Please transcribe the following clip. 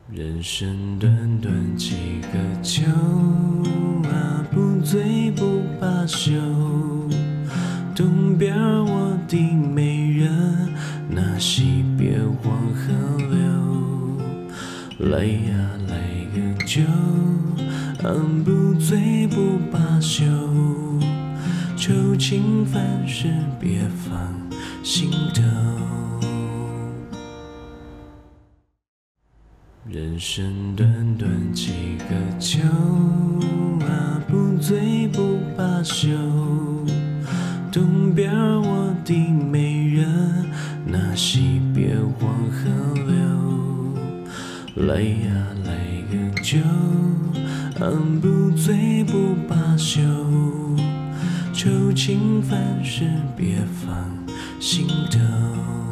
人生短短几个秋啊，不醉不罢休。东边我的美人，那西边黄河流。来呀来个酒，不醉不罢休。愁情烦事别放心头。人生短短几个秋啊，不醉不罢休。东边我的美人，那西边黄河流。来呀来个酒，不醉不罢休。愁情烦事别放心头。